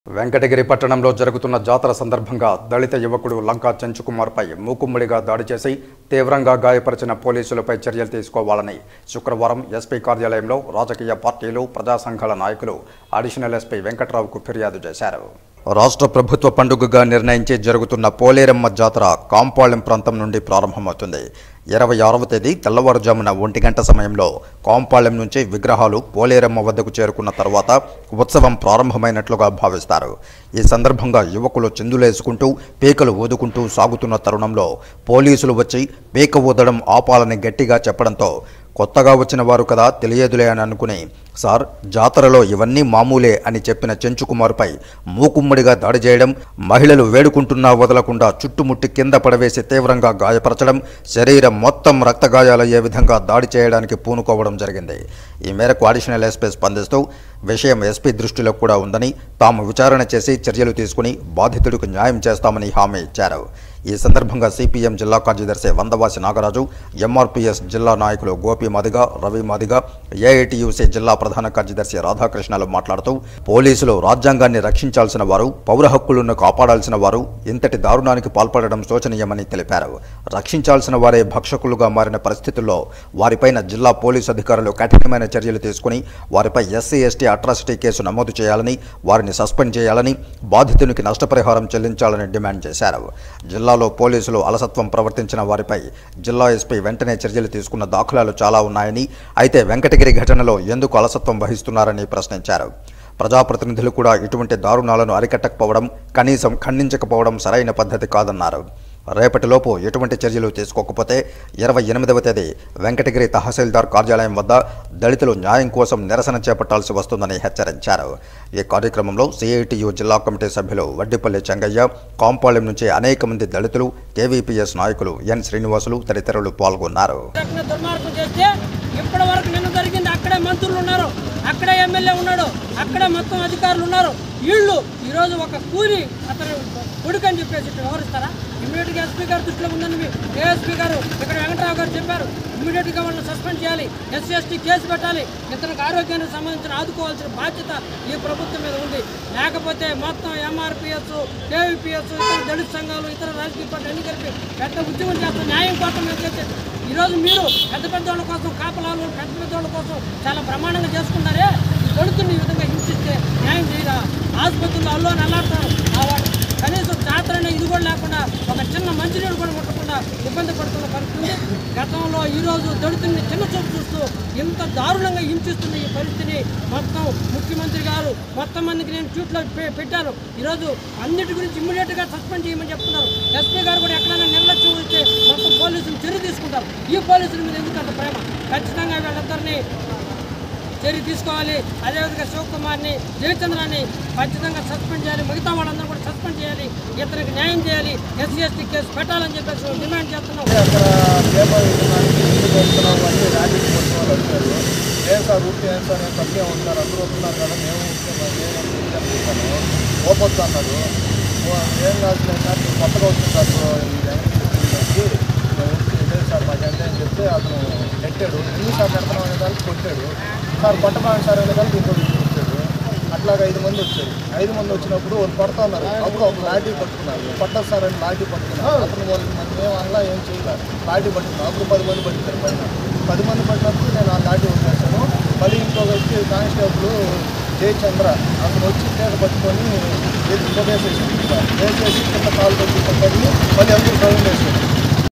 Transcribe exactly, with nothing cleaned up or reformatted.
వెంకటగిరి పట్టణంలో జరుగుతున్న జాతర సందర్భంగా దళిత యువకుడు లంకా చెంచుకుమార్పై మూకుమ్మడిగా దాడి చేసి తీవ్రంగా గాయపరిచిన పోలీసులపై చర్యలు తీసుకోవాలని శుక్రవారం ఎస్పీ కార్యాలయంలో రాజకీయ పార్టీలు ప్రజా సంఘాల నాయకులు అడిషనల్ ఎస్పీ వెంకట్రావుకు ఫిర్యాదు చేశారు. రాష్ట్ర ప్రభుత్వ పండుగగా నిర్ణయించి జరుగుతున్న పోలేరమ్మ జాతర కాంపాళెం ప్రాంతం నుండి ప్రారంభమవుతుంది. ఇరవై ఆరవ తేదీ తెల్లవారుజామున ఒంటి గంట సమయంలో కాంపాళెం నుంచి విగ్రహాలు పోలేరమ్మ వద్దకు చేరుకున్న తర్వాత ఉత్సవం ప్రారంభమైనట్లుగా భావిస్తారు. ఈ సందర్భంగా యువకులు చిందులేసుకుంటూ పీకలు ఊదుకుంటూ సాగుతున్న తరుణంలో పోలీసులు వచ్చి పీక ఊదడం ఆపాలని గట్టిగా చెప్పడంతో కొత్తగా వచ్చిన వారు కదా తెలియదులే అని అనుకుని సార్ జాతరలో ఇవన్నీ మామూలే అని చెప్పిన చెంచుకుమార్పై మూకుమ్మడిగా దాడి చేయడం, మహిళలు వేడుకుంటున్నా వదలకుండా చుట్టుముట్టి కింద పడవేసి తీవ్రంగా గాయపరచడం, శరీరం మొత్తం రక్తగాయాలయ్యే విధంగా దాడి చేయడానికి పూనుకోవడం జరిగింది. ఈ మేరకు అడిషనల్ ఎస్పీ స్పందిస్తూ విషయం ఎస్పీ దృష్టిలో కూడా ఉందని, తాము విచారణ చేసి చర్యలు తీసుకుని బాధితుడికి న్యాయం చేస్తామని హామీ ఇచ్చారు. ఈ సందర్భంగా సిపిఎం జిల్లా కార్యదర్శి వందవాసి నాగరాజు, ఎంఆర్పీఎస్ జిల్లా నాయకులు గోపి మాదిగ, రవి మాదిగ, ఏఐటియుసి జిల్లా ప్రధాన కార్యదర్శి రాధాకృష్ణలు మాట్లాడుతూ పోలీసులు రాజ్యాంగాన్ని రక్షించాల్సిన వారు, పౌర హక్కులను కాపాడాల్సిన వారు ఇంతటి దారుణానికి పాల్పడడం శోచనీయమని తెలిపారు. రక్షించాల్సిన వారే భక్షకులుగా మారిన పరిస్థితుల్లో వారిపైన జిల్లా పోలీసు అధికారులు కఠినమైన చర్యలు తీసుకుని వారిపై ఎస్సీ ఎస్టీ అట్రాసిటీ కేసు నమోదు చేయాలని, వారిని సస్పెండ్ చేయాలని, బాధితునికి నష్టపరిహారం చెల్లించాలని డిమాండ్ చేశారు. జిల్లాలో పోలీసులు అలసత్వం ప్రవర్తించిన వారిపై జిల్లా ఎస్పీ వెంటనే చర్యలు తీసుకున్న దాఖలాలు చాలా ఉన్నాయని, అయితే వెంకటగిరి ఘటనలో ఎందుకు అలసత్వం వహిస్తున్నారని ప్రశ్నించారు. ప్రజాప్రతినిధులు కూడా ఇటువంటి దారుణాలను అరికట్టకపోవడం, కనీసం ఖండించకపోవడం సరైన పద్ధతి కాదన్నారు. రేపటిలోపు ఎటువంటి చర్యలు తీసుకోకపోతే ఇరవై ఎనిమిదవ తేదీ వెంకటగిరి తహసీల్దార్ కార్యాలయం వద్ద దళితులు న్యాయం కోసం నిరసన చేపట్టాల్సి వస్తుందని హెచ్చరించారు. ఈ కార్యక్రమంలో సిఐటియు జిల్లా కమిటీ సభ్యులు వడ్డిపల్లి చెంగయ్య, కాంపాళెం నుంచి అనేక మంది దళితులు, కేవీపీఎస్ నాయకులు ఎన్ శ్రీనివాసులు తదితరులు పాల్గొన్నారు. ఇప్పటి వరకు నిన్న జరిగింది అక్కడే మంత్రులు ఉన్నారు, అక్కడే ఎమ్మెల్యే ఉన్నాడు, అక్కడే మొత్తం అధికారులు ఉన్నారు. వీళ్ళు ఈరోజు ఒక కూలి అతను కొడుకు అని చెప్పేసి వ్యవహరిస్తారా? ఇమ్మీడియట్గా ఎస్పీ గారు దృష్టిలో ఉందని ఏఎస్పీ గారు ఇక్కడ వెంకటరావు గారు చెప్పారు. ఇమ్మీడియట్గా వాళ్ళని సస్పెండ్ చేయాలి, ఎస్సీ ఎస్టీ కేసు పెట్టాలి, ఇతనికి ఆరోగ్యానికి సంబంధించిన ఆదుకోవాల్సిన బాధ్యత ఈ ప్రభుత్వం మీద ఉంది. లేకపోతే మొత్తం ఎంఆర్పీఎస్, కేవీపీఎస్, ఇతర దళిత సంఘాలు, ఇతర రాజకీయ పార్టీలు అన్ని కలిపి పెద్ద ఉద్యమం చేస్తాం న్యాయం కోసం మేము చేసేది. ఈరోజు మీరు పెద్ద పెద్దోళ్ళ కోసం, కాపలాలు పెద్ద పెద్దోళ్ళ కోసం చాలా బ్రహ్మాండంగా చేసుకుంటారే, దళితుల్ని ఈ విధంగా హింసిస్తే న్యాయం చేయరా? ఆసుపత్రుల్లో అల్లో నల్లాడతారు. కనీసం జాతర అనే ఇది కూడా లేకుండా ఒక చిన్న మంచినీళ్ళు కూడా ముట్టకుండా ఇబ్బంది పడుతున్న పరిస్థితి. గతంలో ఈరోజు దళితుల్ని చిన్న చూపు చూస్తూ ఇంత దారుణంగా హింసిస్తున్న ఈ పరిస్థితిని మొత్తం ముఖ్యమంత్రి గారు మొత్తం మందికి నేను ట్వీట్లో పెట్టారు. ఈరోజు అన్నిటి గురించి ఇమ్మీడియట్గా సస్పెండ్ చేయమని చెప్తున్నారు. ఎస్పీ గారు కూడా ఎక్కడైనా నిర్లక్ష్యం ఇస్తే మొత్తం పోలీసులు చర్య తీసుకుంటారు. ఈ పోలీసుల మీద ఎందుకంత ప్రేమ? ఖచ్చితంగా వీళ్ళందరినీ చర్య తీసుకోవాలి. అదేవిధంగా శివకుమార్ని, జయచంద్రాన్ని ఖచ్చితంగా సస్పెండ్ చేయాలి. మిగతా వాళ్ళందరూ కూడా సస్పెండ్ చేయాలి. ఇతనికి న్యాయం చేయాలి, ఎస్సీ ఎస్టీ కేసు పెట్టాలని చెప్పేసి డిమాండ్ చేస్తున్నాం. ఏం సార్ ఊరికి ఏం సార్ ఏం తప్పే ఉంటారు, అందరూ వస్తున్నారు కదా, మేము చెప్తాను ఓపొద్దు అన్నారు. ఏం కాదు సార్, కొత్తగా వచ్చింది సార్ ఈ ఇదే సార్ మాకు ఎంత అని చెప్తే అతను నెట్టాడు. ఎన్ని సార్ పెడతాం అనే దానికి కొట్టాడు. సార్ కొట్టబాగా సార్ అనే దానికి ఇంకోటి వచ్చాడు. అట్లాగా ఐదు మంది వచ్చారు. ఐదు మంది వచ్చినప్పుడు వాళ్ళు పడుతూ ఉన్నారు. అప్పుడు ఒక లాఠీ పట్టుకున్నారు. పట్టదు సార్ అని లాఠీ పట్టుకున్నారు. అతను వాళ్ళు మనం ఏం అనలా ఏం చేయలేదు. లాఠీ పట్టుకున్నారు. అప్పుడు పది మంది పట్టారు. పైన పది మంది పట్టినప్పుడు నేను ఆ లాఠీ వదిలేసాను. మళ్ళీ ఇంకొక వచ్చి కానిస్టేబుల్ జయచంద్ర అతను వచ్చి చేత పట్టుకొని వేసేసి వేసేసి కింద కాలు పట్టి పట్టుకొని మళ్ళీ అందరూ డ్రైవింగ్ వేసాడు.